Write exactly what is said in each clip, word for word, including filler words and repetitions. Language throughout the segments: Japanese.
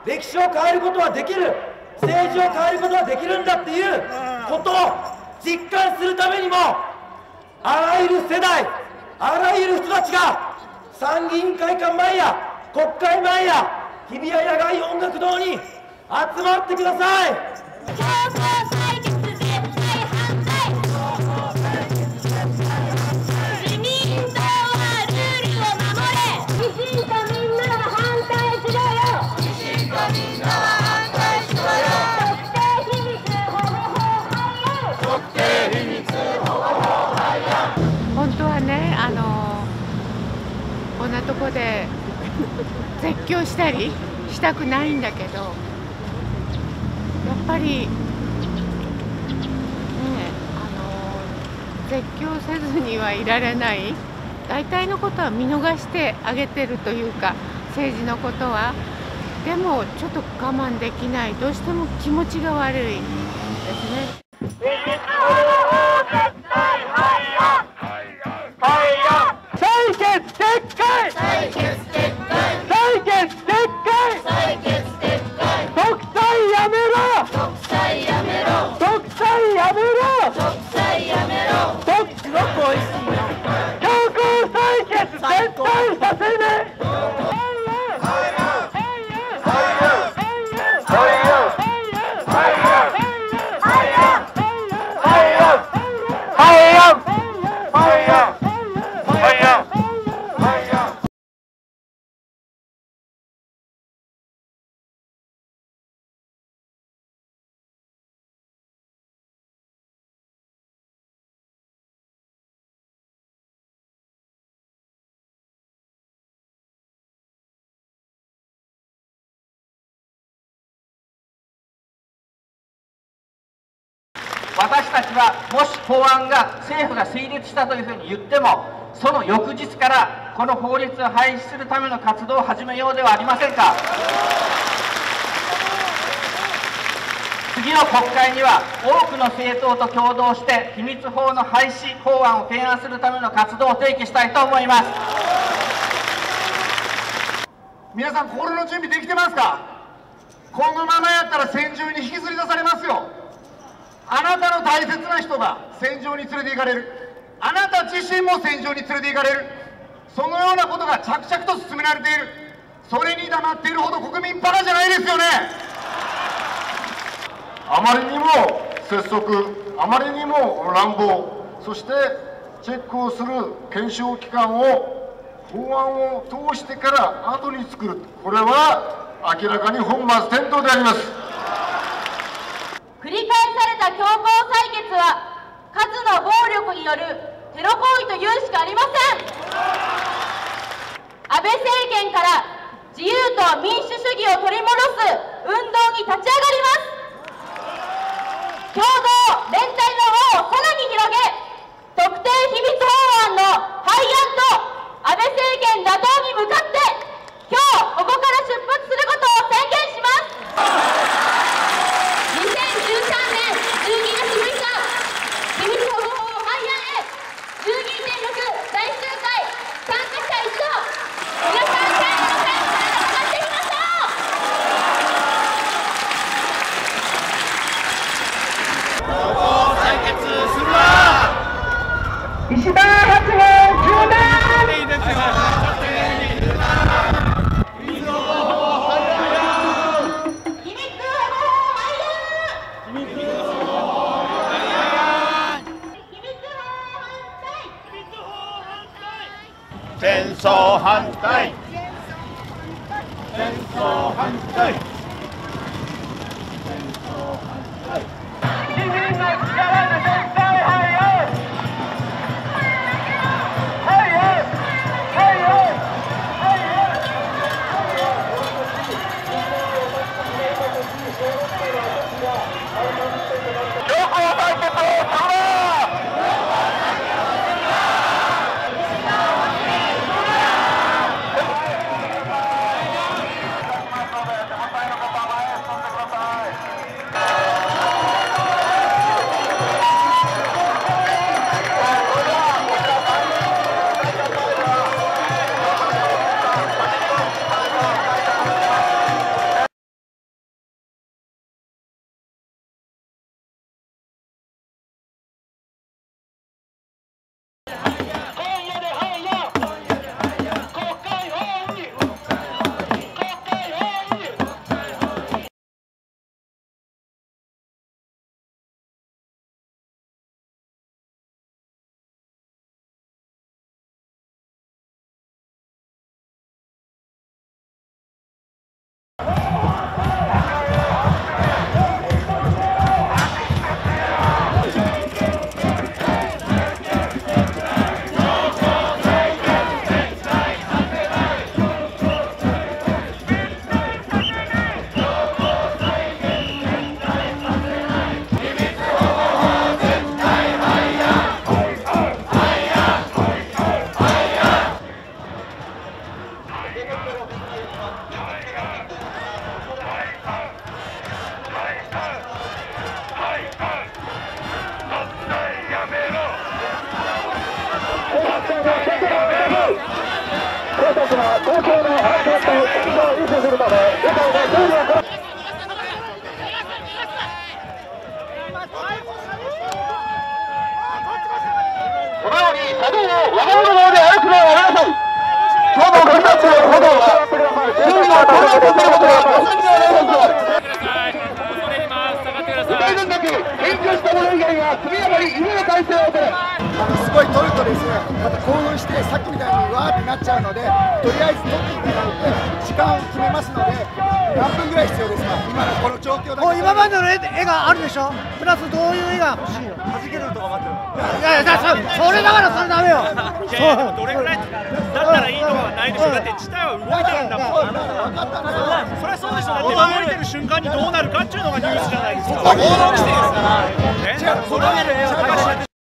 歴史を変えることはできる、政治を変えることはできるんだっていうことを実感するためにも、あらゆる世代、あらゆる人たちが参議院会館前や国会前や日比谷野外音楽堂に集まってください。強行採決絶対反対。自民党はルールを守れ。維新とみんなは反対しろよ。維新とみんなは反対しろよ。特定秘密保護法廃案。特定秘密保護法廃案。 本当はね、あのこんなとこで絶叫したりしたくないんだけど、やっぱりね、あの絶叫せずにはいられない、大体のことは見逃してあげてるというか、政治のことは。でもちょっと我慢できない、どうしても気持ちが悪いですね。採決撤回！採決撤回！採決撤回！採決撤回！独裁やめろ！独裁やめろ！独裁やめろ！独裁やめろ！どっちの声しよう。強行採決絶対させない！ 私たちはもし法案が政府が成立したというふうに言っても、その翌日からこの法律を廃止するための活動を始めようではありませんか。次の国会には多くの政党と共同して秘密法の廃止法案を提案するための活動を提起したいと思います。 皆さん、心の準備できてますか。このままやったら戦場に引きずり出されますよ。あなたの大切な人が戦場に連れて行かれる、あなた自身も戦場に連れて行かれる、そのようなことが着々と進められている。それに黙っているほど国民バカじゃないですよね。 あまりにも拙速、あまりにも乱暴、そしてチェックをする検証機関を法案を通してから後に作る、これは明らかに本末転倒であります。 繰り返された強行採決は数の暴力によるテロ行為というしかありません。安倍政権から自由と民主主義を取り戻す運動に立ち上がります。共同連帯の輪をさらに広げ、特定秘密法案の廃案と安倍政権打倒に向かって今日ここから出発することを宣言します。にせんじゅうさんねんじゅうにがつむいか、秘密保護法廃案へ じゅうにてんろく 大集会参加者一同、皆さん最後の最後まで頑張っていきましょう。強行採決するわ。 石田発言中断。 いいですよ。 戦争反対、戦争反対、戦争反対、 自民の力で絶対廃案、廃案、廃案、廃案。強行採決をするな。 ですが、東京のハラスメントを維持するため、世界のルールをこのように車道を我々の方で歩くのはやめなさい。今日のごたちの歩道は準備が到達することはご存知のようです。具体連絡、研究した者以外は速やかに犬の体制を取れ。 あのすごい取るとですね、また興奮してさっきみたいにわーってなっちゃうので、とりあえず取っていただいて時間を決めますので、何分ぐらい必要ですか、今のこの状況だけ。 今までの絵絵があるでしょ、プラスどういう絵が欲しいの。弾けるとか待ってる。いやいや、それだからそれダメよ。 いやいや、どれぐらいだったらいいとかはないでしょ。だって地帯は動いてるんだもん。そりゃそうでしょ。だって動いてる瞬間にどうなるかっていうのがニュースじゃないですか。報道規定ですから。ね、それで絵を描かせて。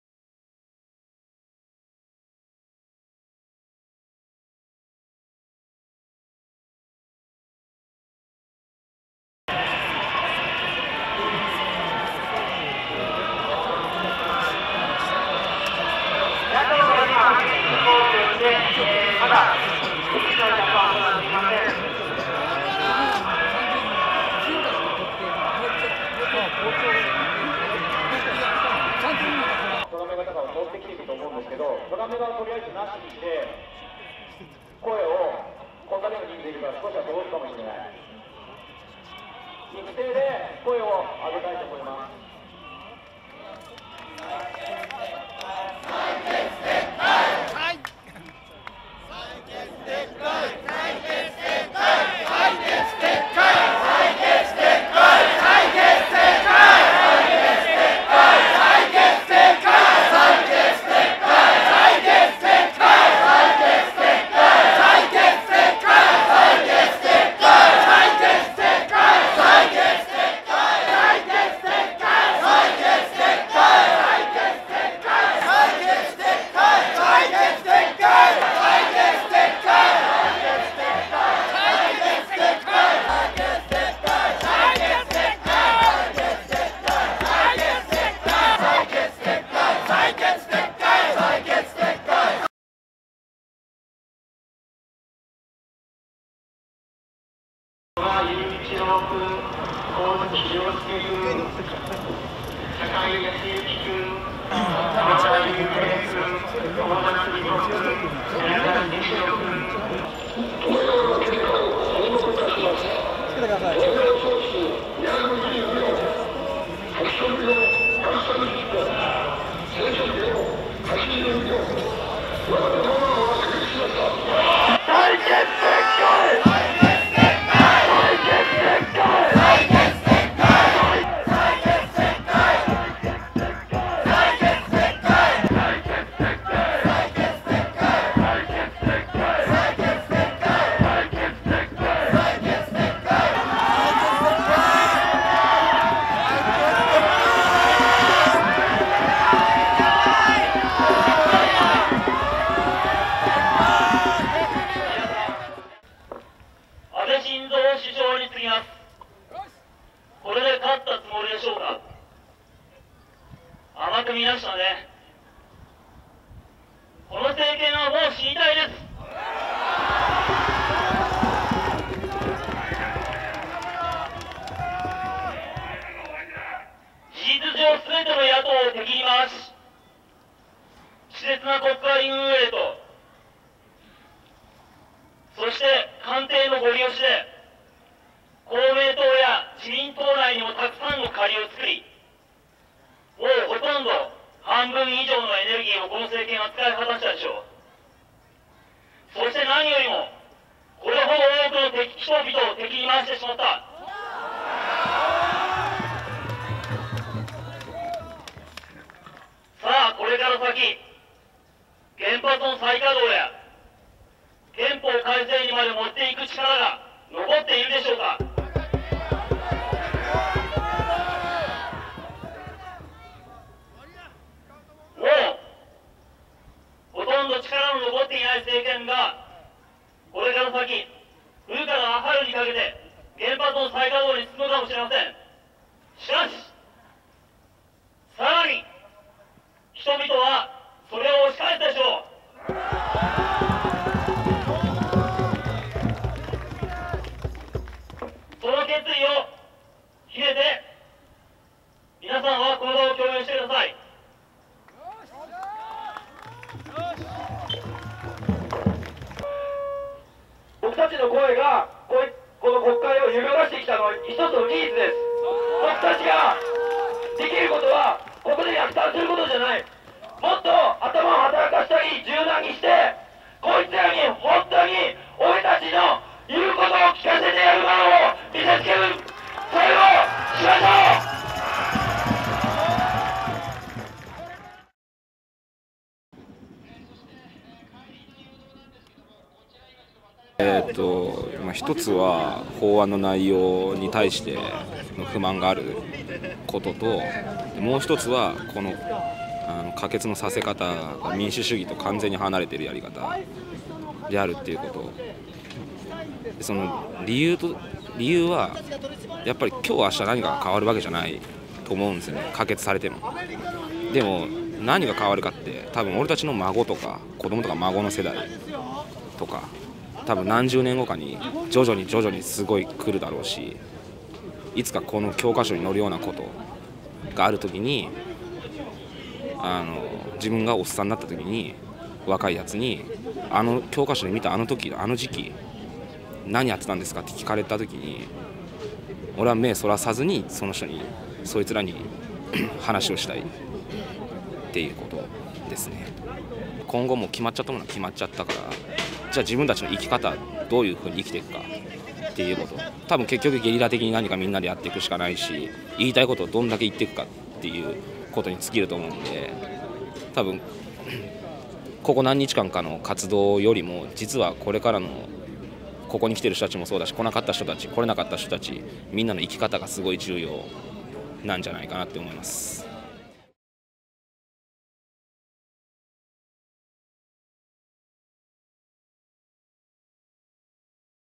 ドラメ方が乗ってきていると思うんですけど、ドラメはとりあえずなしにして、声をこんなにも人数いるから少しは通るかもしれない。一斉で声を上げたいと思います。 人々はそれを押し返すでしょう。 僕たちの声がこいこの国会を揺るがしてきたのは一つの事実です。僕たちができることはここで落胆することじゃない。もっと頭を働かしたり柔軟にして、こいつらに本当に俺たちの言うことを聞かせてやるものを見せつける、それをしましょう。 えー、とまあ、一つは法案の内容に対しての不満があることと、もう一つはこのあの可決のさせ方が民主主義と完全に離れているやり方であるっていうこと。その理由と理由はやっぱり今日明日何かが変わるわけじゃないと思うんですよね、可決されても。でも何が変わるかって多分俺たちの孫とか子供とか孫の世代とか多分何十年後かに徐々に徐々にすごい来るだろうし、いつかこの教科書に載るようなことがあるときにあの自分がおっさんになったときに若いやつにあの教科書で見たあの時あの時期何やってたんですかって聞かれたときに俺は目そらさずにその人にそいつらに話をしたいっていうことですね。今後も決まっちゃったものは決まっちゃったから、じゃあ自分たちの生き方どういうふうに生きていくかっていうこと、多分結局ゲリラ的に何かみんなでやっていくしかないし、言いたいことをどんだけ言っていくかっていうことに尽きると思うんで、多分ここ何日間かの活動よりも実はこれからのここに来てる人たちもそうだし、来なかった人たち来れなかった人たちみんなの生き方がすごい重要なんじゃないかなって思います。